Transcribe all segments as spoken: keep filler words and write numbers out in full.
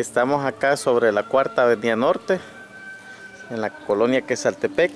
Estamos acá sobre la Cuarta Avenida Norte, en la colonia Quesaltepec,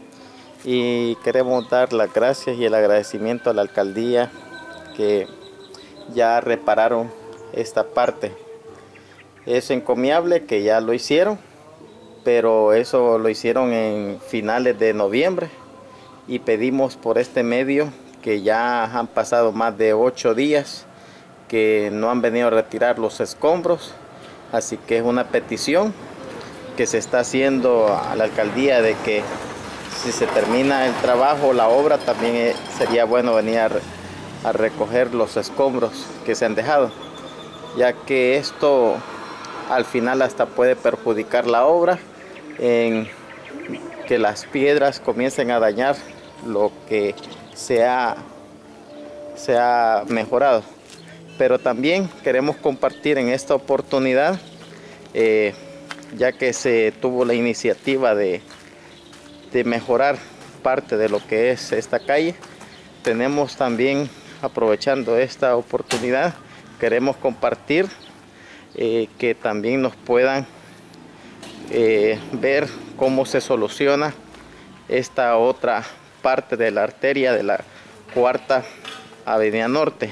y queremos dar las gracias y el agradecimiento a la alcaldía que ya repararon esta parte. Es encomiable que ya lo hicieron, pero eso lo hicieron en finales de noviembre y pedimos por este medio que ya han pasado más de ocho días que no han venido a retirar los escombros, así que es una petición que se está haciendo a la alcaldía de que si se termina el trabajo, la obra, también sería bueno venir a, a recoger los escombros que se han dejado, ya que esto al final hasta puede perjudicar la obra en que las piedras comiencen a dañar lo que se ha, se ha mejorado. Pero también queremos compartir en esta oportunidad, eh, ya que se tuvo la iniciativa de, de mejorar parte de lo que es esta calle, tenemos también, aprovechando esta oportunidad, queremos compartir eh, que también nos puedan eh, ver cómo se soluciona esta otra parte de la arteria de la Cuarta Avenida Norte.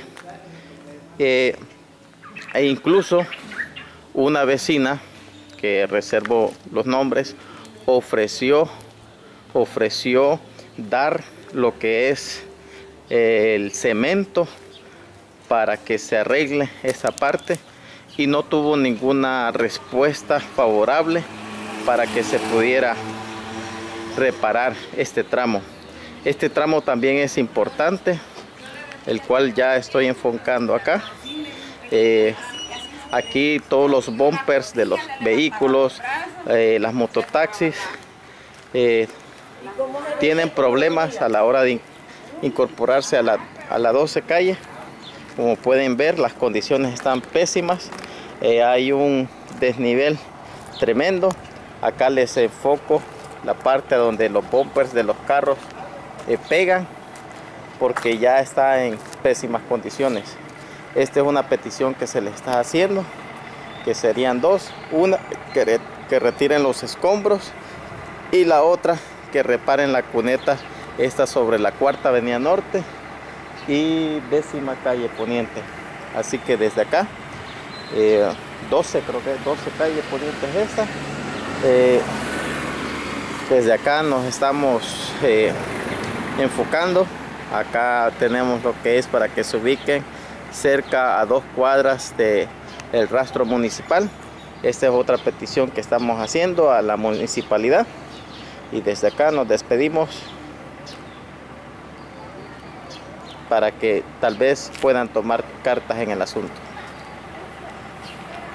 Eh, e incluso una vecina que reservo los nombres ofreció ofreció dar lo que es eh, el cemento para que se arregle esa parte y no tuvo ninguna respuesta favorable para que se pudiera reparar este tramo. Este tramo también es importante, el cual ya estoy enfocando acá. Eh, aquí todos los bumpers de los vehículos, eh, las mototaxis, eh, tienen problemas a la hora de in incorporarse a la, a la doce calle. Como pueden ver, las condiciones están pésimas. Eh, hay un desnivel tremendo. Acá les enfoco la parte donde los bumpers de los carros eh, pegan, porque ya está en pésimas condiciones. Esta es una petición que se le está haciendo, que serían dos: una, que, re, que retiren los escombros, y la otra, que reparen la cuneta esta sobre la Cuarta Avenida Norte y décima calle Poniente. Así que desde acá, eh, doce, creo que es doce calle Poniente es esta. Eh, desde acá nos estamos eh, enfocando. Acá tenemos lo que es para que se ubiquen cerca a dos cuadras del rastro municipal. Esta es otra petición que estamos haciendo a la municipalidad. Y desde acá nos despedimos para que tal vez puedan tomar cartas en el asunto.